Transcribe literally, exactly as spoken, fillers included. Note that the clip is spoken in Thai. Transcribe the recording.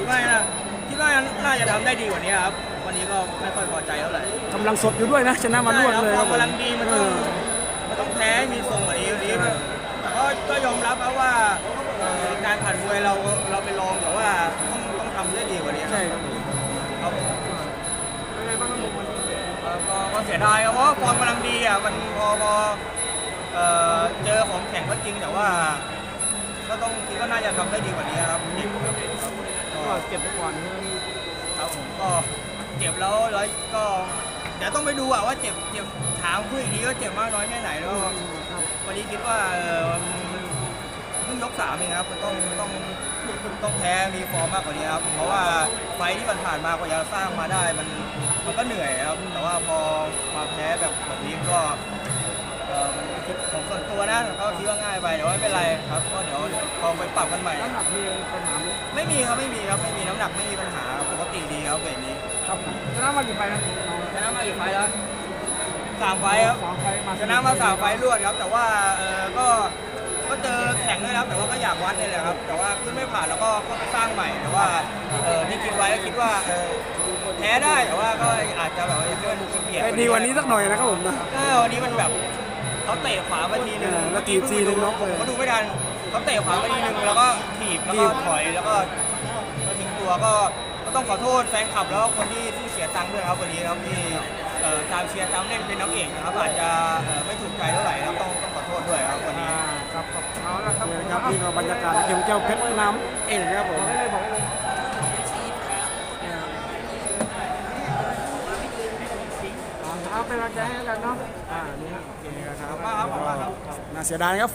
คิดว่านะคิดว่าน่าจะทำได้ดีกว่านี้ครับวันนี้ก็ไม่ค่อยพอใจเท่าไหร่กำลังสดอยู่ด้วยนะชนะมารวดเลยครับกำลังดีมันต้องมันต้องแพ้มีทรงกว่านี้วันนี้แต่ก็ก็ยอมรับครับว่าการผ่านมวยเราเราไปลองแต่ว่าต้องต้องทำได้ดีกว่านี้ใช่ครับครับอะไรบ้างครับผมก็เสียดายครับเพราะฟอร์มกำลังดีอ่ะมันพอพอเจอของแข็งก็จริงแต่ว่าก็ต้องคิดว่าน่าจะทำได้ดีกว่านี้ครับก็เจ็บไปก่อนครับผมก็เจ็บแล้วแล้วก็เดี๋ยวต้องไปดูอ่ะว่าเจ็บเจ็บถามคุยอีกทีว่าเจ็บมากน้อยแค่ไหนแล้ววันนี้คิดว่าเพิ่งยกสามเองครับมันต้องต้องต้องแพ้มีฟอร์มมากกว่านี้ครับเพราะว่าไฟที่ผ่านมากว่าจะสร้างมาได้มันมันก็เหนื่อยครับแต่ว่าพอมาแพ้แบบแบบนี้ก็ของส่วนตัวนะก็คิดว่าง่ายไปแต่ว่าไม่เป็นไรครับก็เดี๋ยวพอไปปรับกันใหม่น้ำหนักมีปัญหาไหมไม่มีครับไม่มีครับไม่มีน้ำหนักไม่มีปัญหาปกติดีครับเวทนี้ครับชนะมากี่ไฟนะชนะมากี่ไฟแล้วสามไฟครับชนะมาสามไฟรวดครับแต่ว่าเออก็ก็เจอแข่งด้วยครับแต่ว่าก็อยากวัดเลยแหละครับแต่ว่าขึ้นไม่ผ่านแล้วก็ก็ไปสร้างใหม่แต่ว่าเออที่คิดไว้ก็คิดว่าเออแพ้ได้แต่ว่าก็อาจจะแบบเพื่อนเปลี่ยนดีวันนี้สักหน่อยนะครับผมนะวันนี้มันแบบเขาเตะขวามาทีนึงแล้วทีทีนึงน็อกเลยเขาดูไม่ทันเขาเตะขวามาทีนึงแล้วก็ถีบแล้วก็ถอยแล้วก็มาทิ้งตัวก็ก็ต้องขอโทษแฟนคลับแล้วคนที่ที่เสียตังค์ด้วยครับวันนี้ครับที่ตามเชียร์ตามเล่นเป็นนักเอกนะครับอาจจะไม่ถูกใจเท่าไหร่ครับต้องต้องขอโทษด้วยครับวันนี้ครับเอาละครับครับนี่ก็บรรยากาศเกี่ยวกับเจ้าเพชรน้ำเองครับผมเอาเป็นกำลังใจให้กันเนาะอ่านี่ครับโอเคครับมากครับน่าเสียดายครับ